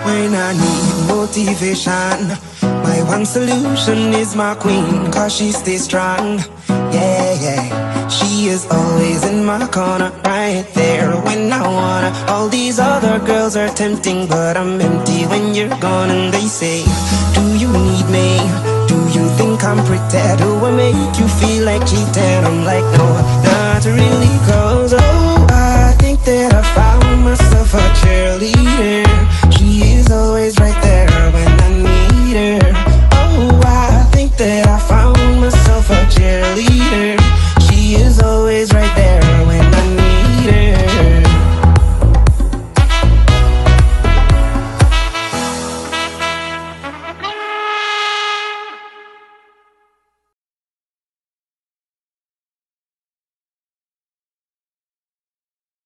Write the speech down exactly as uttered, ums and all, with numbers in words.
When I need motivation, my one solution is my queen, cause she stays strong. Yeah, yeah, she is always in my corner, right there when I wanna. All these other girls are tempting, but I'm empty when you're gone. And they say, do you need me? Do you think I'm pretty? Do I make you feel like cheating? I'm like, no, not really, cause